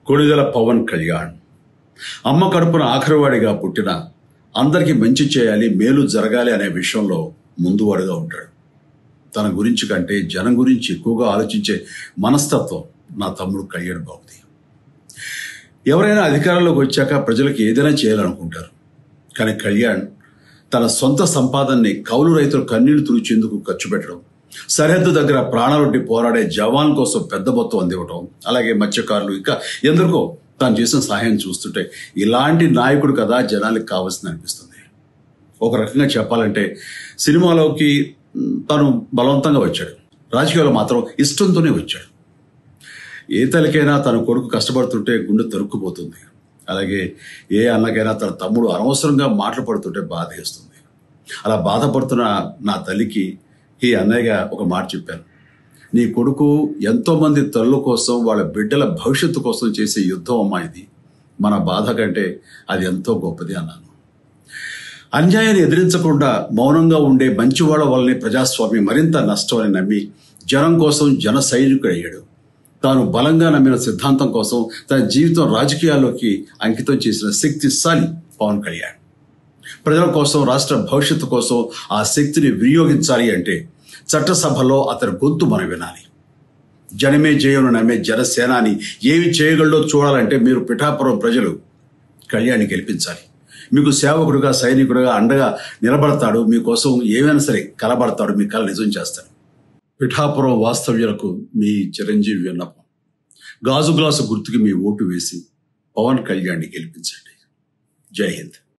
కొణిదెల పవన్ కళ్యాణ్ అమ్మ కడుపున ఆఖరివాడిగా పుట్టిన అందరికీ మంచి చేయాలి, మేలు జరగాలి అనే విషయంలో ముందువాడుగా ఉంటాడు. తన గురించి కంటే జనం గురించి ఎక్కువగా ఆలోచించే మనస్తత్వం నా తమ్ముడు కళ్యాణ్ బాబుది. ఎవరైనా అధికారంలోకి వచ్చాక ప్రజలకు ఏదైనా చేయాలనుకుంటారు. కానీ కళ్యాణ్ తన సొంత సంపాదనని కౌలు రైతులు కన్నీళ్లు తుడిచేందుకు ఖర్చు పెట్టడం, సరిహద్దు దగ్గర ప్రాణాలొడ్డి పోరాడే జవాన్ కోసం పెద్ద మొత్తం అందివ్వటం, అలాగే మత్స్యకారులు ఇంకా ఎందరికో తాను చేసిన సహాయం చూస్తుంటే ఇలాంటి నాయకుడు కదా జనాలకు కావాల్సింది అనిపిస్తుంది. ఒక రకంగా చెప్పాలంటే సినిమాలోకి తను బలవంతంగా వచ్చాడు, రాజకీయాల్లో మాత్రం ఇష్టంతోనే వచ్చాడు. ఏ తల్లికైనా తన కొడుకు కష్టపడుతుంటే గుండె తరుక్కుపోతుంది. అలాగే ఏ అన్నకైనా తన తమ్ముడు అనవసరంగా మాటలు పడుతుంటే బాధేస్తుంది. అలా బాధపడుతున్న నా తల్లికి ఈ అన్నయ్యగా ఒక మాట చెప్పాను. నీ కొడుకు ఎంతో మంది తల్లుల కోసం, వాళ్ళ బిడ్డల భవిష్యత్తు కోసం చేసే యుద్ధం అమ్మా ఇది. మన బాధ కంటే అది ఎంతో గొప్పది అన్నాను. అన్యాయాన్ని ఎదిరించకుండా మౌనంగా ఉండే మంచివాళ్ల వల్లనే ప్రజాస్వామ్యం మరింత నష్టం అని నమ్మి జనం కోసం జన సైనికుడు అయ్యాడు. తాను బలంగా నమ్మిన సిద్ధాంతం కోసం తన జీవితం రాజకీయాల్లోకి అంకితం చేసిన శక్తిశాలి పవన్ కళ్యాణ్. ప్రజల కోసం, రాష్ట్ర భవిష్యత్తు కోసం ఆ శక్తిని వినియోగించాలి అంటే చట్టసభలో అతని గొంతు మనం వినాలి. జనమే జయమును నమ్మే జనసేనాని ఏమి చేయగలడో చూడాలంటే మీరు పిఠాపురం ప్రజలు కళ్యాణ్ని గెలిపించాలి. మీకు సేవకుడుగా, సైనికుడుగా అండగా నిలబడతాడు. మీకోసం ఏమైనా సరే కలబడతాడు, మీ కళ నిజం చేస్తాడు. పిఠాపురం వాస్తవ్యులకు మీ చిరంజీవి విన్నపం, గాజు గ్లాసు గుర్తుకి మీ ఓటు వేసి పవన్ కళ్యాణ్ని గెలిపించండి. జై హింద్.